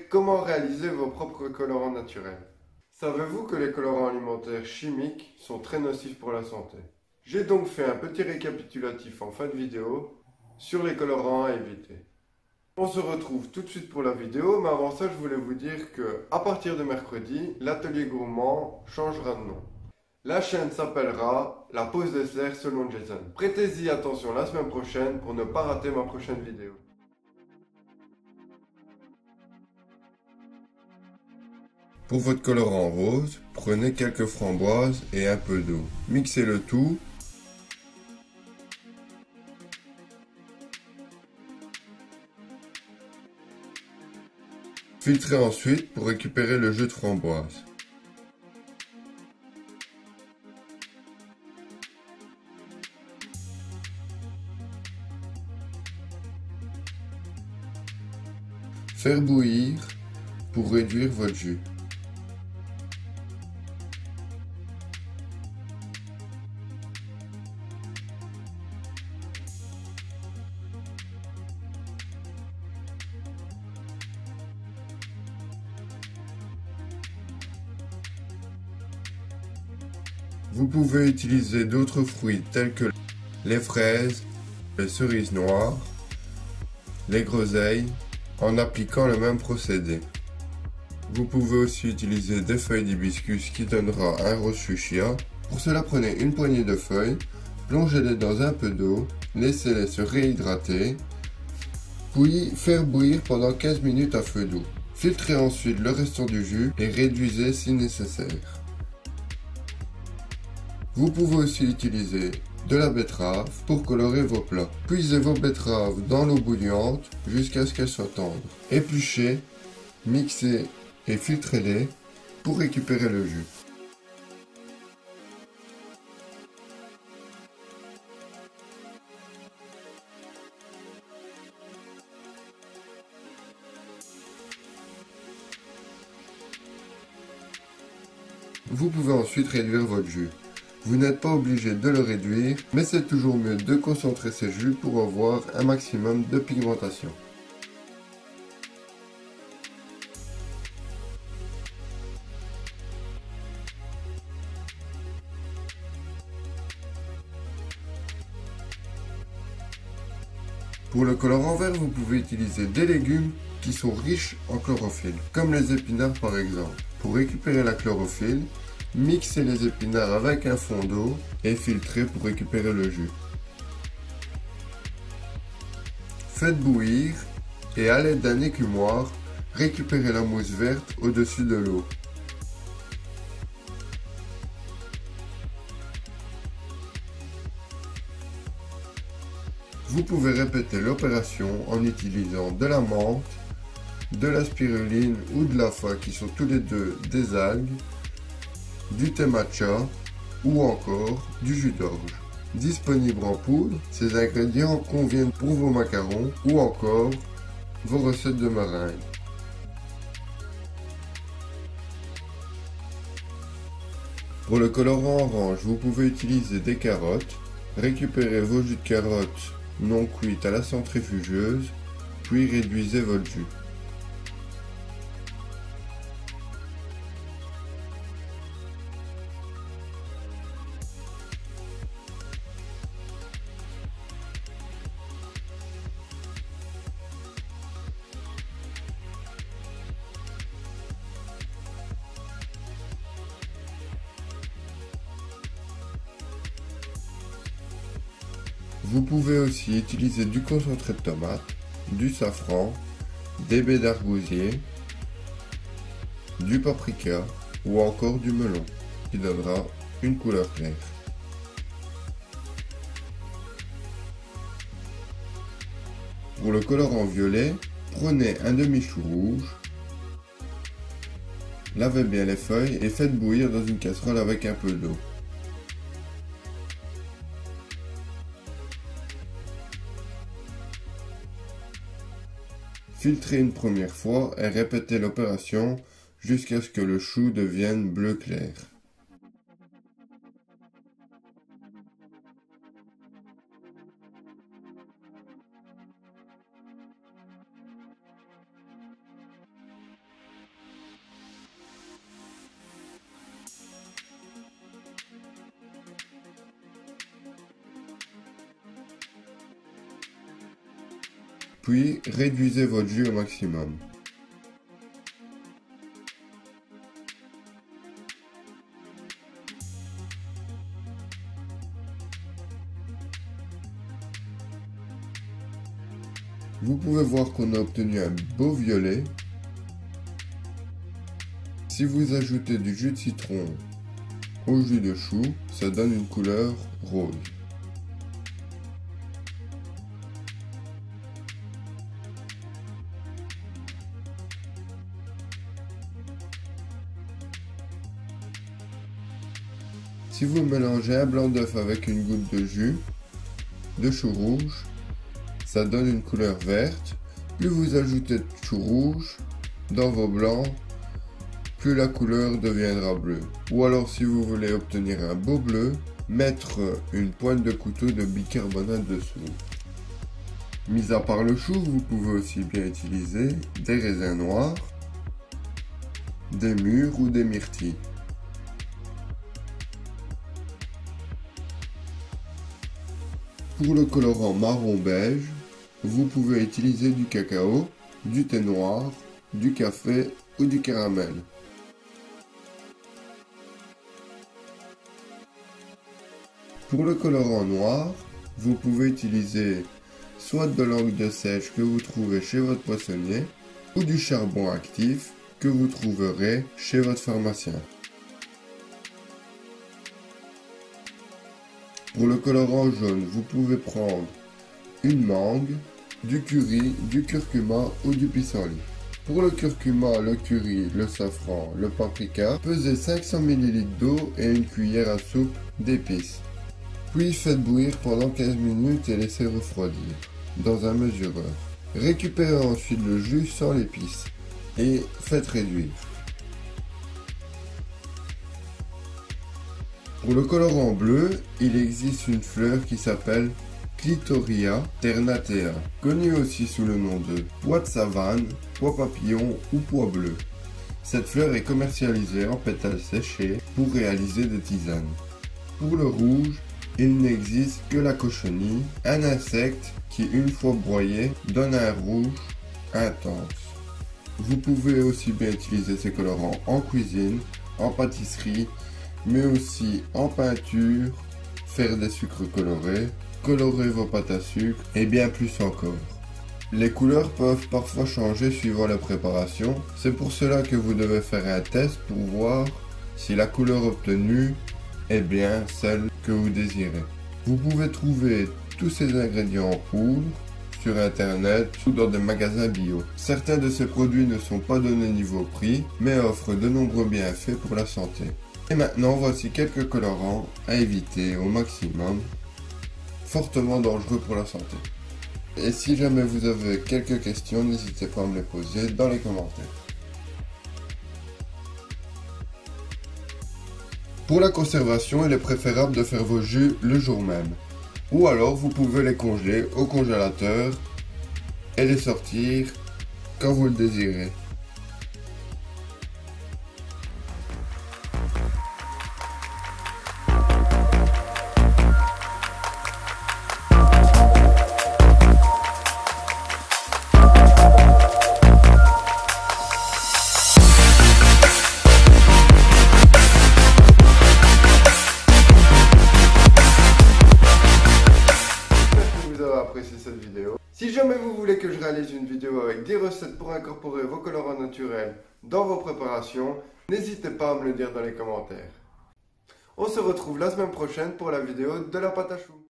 comment réaliser vos propres colorants naturels. Savez-vous que les colorants alimentaires chimiques sont très nocifs pour la santé? J'ai donc fait un petit récapitulatif en fin de vidéo sur les colorants à éviter. On se retrouve tout de suite pour la vidéo, mais avant ça je voulais vous dire que à partir de mercredi, l'atelier gourmand changera de nom. La chaîne s'appellera La pause dessert selon Jason. Prêtez-y attention la semaine prochaine pour ne pas rater ma prochaine vidéo. Pour votre colorant rose, prenez quelques framboises et un peu d'eau. Mixez le tout. Filtrez ensuite pour récupérer le jus de framboise. Faire bouillir pour réduire votre jus. Vous pouvez utiliser d'autres fruits tels que les fraises, les cerises noires, les groseilles, en appliquant le même procédé. Vous pouvez aussi utiliser des feuilles d'hibiscus qui donnera un rose fuchsia. Pour cela, prenez une poignée de feuilles, plongez-les dans un peu d'eau, laissez-les se réhydrater, puis faire bouillir pendant 15 minutes à feu doux. Filtrez ensuite le restant du jus et réduisez si nécessaire. Vous pouvez aussi utiliser de la betterave pour colorer vos plats. Puisez vos betteraves dans l'eau bouillante jusqu'à ce qu'elles soient tendres. Épluchez, mixez et filtrez-les pour récupérer le jus. Vous pouvez ensuite réduire votre jus. Vous n'êtes pas obligé de le réduire, mais c'est toujours mieux de concentrer ces jus pour avoir un maximum de pigmentation. Pour le colorant vert, vous pouvez utiliser des légumes qui sont riches en chlorophylle, comme les épinards par exemple. Pour récupérer la chlorophylle, mixez les épinards avec un fond d'eau et filtrez pour récupérer le jus. Faites bouillir et à l'aide d'un écumoire, récupérez la mousse verte au-dessus de l'eau. Vous pouvez répéter l'opération en utilisant de la menthe, de la spiruline ou de la fa qui sont tous les deux des algues, du thé matcha ou encore du jus d'orge. Disponible en poudre, ces ingrédients conviennent pour vos macarons ou encore vos recettes de meringues. Pour le colorant orange, vous pouvez utiliser des carottes. Récupérez vos jus de carottes non cuites à la centrifugeuse, puis réduisez votre jus. Vous pouvez aussi utiliser du concentré de tomate, du safran, des baies d'argousier, du paprika ou encore du melon qui donnera une couleur claire. Pour le colorant violet, prenez un demi-chou rouge, lavez bien les feuilles et faites bouillir dans une casserole avec un peu d'eau. Filtrez une première fois et répétez l'opération jusqu'à ce que le chou devienne bleu clair. puis réduisez votre jus au maximum. Vous pouvez voir qu'on a obtenu un beau violet. Si vous ajoutez du jus de citron au jus de chou, ça donne une couleur rose. Si vous mélangez un blanc d'œuf avec une goutte de jus de chou rouge, ça donne une couleur verte. Plus vous ajoutez de chou rouge dans vos blancs, plus la couleur deviendra bleue. Ou alors si vous voulez obtenir un beau bleu, mettre une pointe de couteau de bicarbonate dessous. Mis à part le chou, vous pouvez aussi bien utiliser des raisins noirs, des mûres ou des myrtilles. Pour le colorant marron beige, vous pouvez utiliser du cacao, du thé noir, du café ou du caramel. Pour le colorant noir, vous pouvez utiliser soit de l'encre de sèche que vous trouvez chez votre poissonnier ou du charbon actif que vous trouverez chez votre pharmacien. Pour le colorant jaune, vous pouvez prendre une mangue, du curry, du curcuma ou du pissenlit. Pour le curcuma, le curry, le safran, le paprika, pesez 500 ml d'eau et une cuillère à soupe d'épices. Puis faites bouillir pendant 15 minutes et laissez refroidir dans un mesureur. Récupérez ensuite le jus sans l'épice et faites réduire. Pour le colorant bleu, il existe une fleur qui s'appelle Clitoria ternatea, connue aussi sous le nom de pois de savane, pois papillon ou pois bleu. Cette fleur est commercialisée en pétales séchés pour réaliser des tisanes. Pour le rouge, il n'existe que la cochenille, un insecte qui, une fois broyé, donne un rouge intense. Vous pouvez aussi bien utiliser ces colorants en cuisine, en pâtisserie, mais aussi en peinture, faire des sucres colorés, colorer vos pâtes à sucre et bien plus encore. Les couleurs peuvent parfois changer suivant la préparation, c'est pour cela que vous devez faire un test pour voir si la couleur obtenue est bien celle que vous désirez. Vous pouvez trouver tous ces ingrédients en poudre sur internet ou dans des magasins bio. Certains de ces produits ne sont pas donnés niveau prix, mais offrent de nombreux bienfaits pour la santé. Et maintenant, voici quelques colorants à éviter au maximum, fortement dangereux pour la santé. Et si jamais vous avez quelques questions, n'hésitez pas à me les poser dans les commentaires. Pour la conservation, il est préférable de faire vos jus le jour même. Ou alors, vous pouvez les congeler au congélateur et les sortir quand vous le désirez. Apprécié cette vidéo. Si jamais vous voulez que je réalise une vidéo avec 10 recettes pour incorporer vos colorants naturels dans vos préparations, n'hésitez pas à me le dire dans les commentaires. On se retrouve la semaine prochaine pour la vidéo de la pâte à choux.